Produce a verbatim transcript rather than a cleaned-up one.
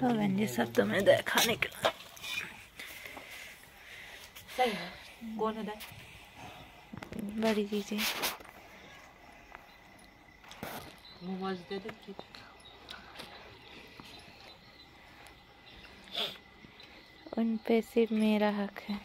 तो बहन जी सब तुम्हें दिखाने के लिए सही है। कौन है बड़ी चीजें मोमोज दे दे। उन पे सिर्फ मेरा हक है।